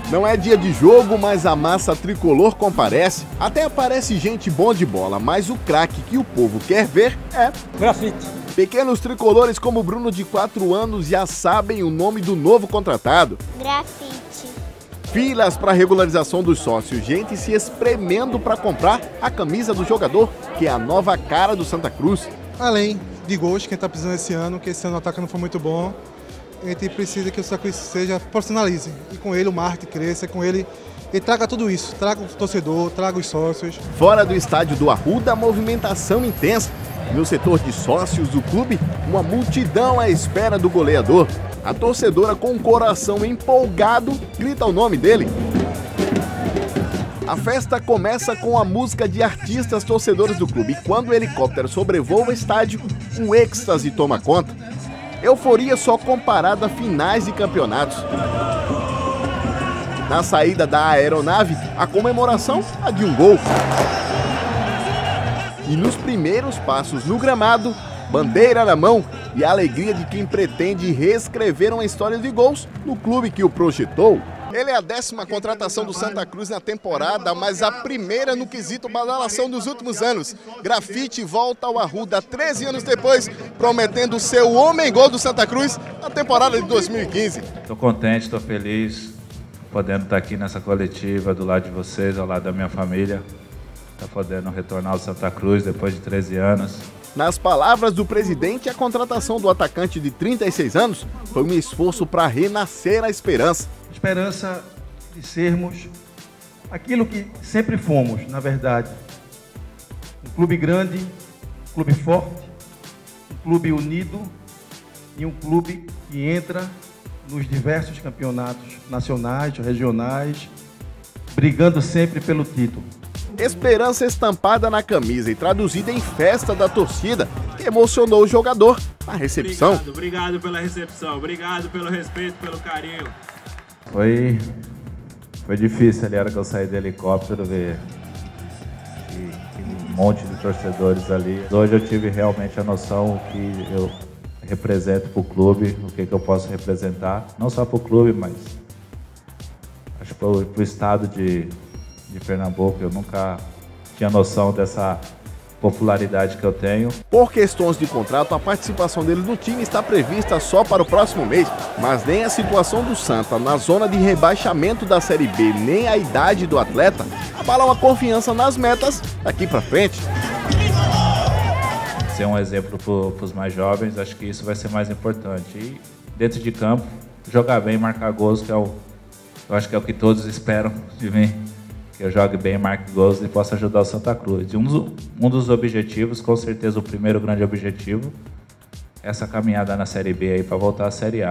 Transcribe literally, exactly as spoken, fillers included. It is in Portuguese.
Não é dia de jogo, mas a massa tricolor comparece. Até aparece gente bom de bola, mas o craque que o povo quer ver é Grafite. Pequenos tricolores como o Bruno, de quatro anos, já sabem o nome do novo contratado. Grafite. Filas para regularização dos sócios, gente se espremendo para comprar a camisa do jogador, que é a nova cara do Santa Cruz. Além de gols que a gente está precisando esse ano, que esse ano o ataque não foi muito bom, a gente precisa que o Santa Cruz seja profissionalize. E com ele o marketing cresça, com ele ele traga tudo isso, traga o torcedor, traga os sócios. Fora do estádio do Arruda, a movimentação intensa. No setor de sócios do clube, uma multidão à espera do goleador. A torcedora, com o coração empolgado, grita o nome dele. A festa começa com a música de artistas torcedores do clube. E quando o helicóptero sobrevoa o estádio, um êxtase toma conta. Euforia só comparada a finais de campeonatos. Na saída da aeronave, a comemoração é de um gol. E nos primeiros passos no gramado, bandeira na mão e a alegria de quem pretende reescrever uma história de gols no clube que o projetou. Ele é a décima contratação do Santa Cruz na temporada, mas a primeira no quesito badalação dos últimos anos. Grafite volta ao Arruda treze anos depois, prometendo ser o homem-gol do Santa Cruz na temporada de dois mil e quinze. Estou contente, estou feliz, podendo estar aqui nessa coletiva do lado de vocês, ao lado da minha família. Está podendo retornar ao Santa Cruz depois de treze anos. Nas palavras do presidente, a contratação do atacante de trinta e seis anos foi um esforço para renascer a esperança. Esperança de sermos aquilo que sempre fomos, na verdade. Um clube grande, um clube forte, um clube unido e um clube que entra nos diversos campeonatos nacionais, regionais, brigando sempre pelo título. Esperança estampada na camisa e traduzida em festa da torcida, que emocionou o jogador na recepção. Obrigado, obrigado pela recepção, obrigado pelo respeito, pelo carinho. Foi, foi difícil ali, a hora que eu saí do helicóptero, ver um monte de torcedores ali. Hoje eu tive realmente a noção que eu represento para o clube, o que, que eu posso representar, não só para o clube, mas acho que para o estado de... de Pernambuco. Eu nunca tinha noção dessa popularidade que eu tenho. Por questões de contrato, a participação dele no time está prevista só para o próximo mês, mas nem a situação do Santa na zona de rebaixamento da Série B, nem a idade do atleta abalam a confiança nas metas daqui para frente. Ser um exemplo para os mais jovens, acho que isso vai ser mais importante. E dentro de campo, jogar bem, marcar gols, que é o, eu acho que é o que todos esperam de mim. Que eu jogue bem, marque gols e possa ajudar o Santa Cruz. E um dos, um dos objetivos, com certeza o primeiro grande objetivo, é essa caminhada na Série B aí para voltar à Série A.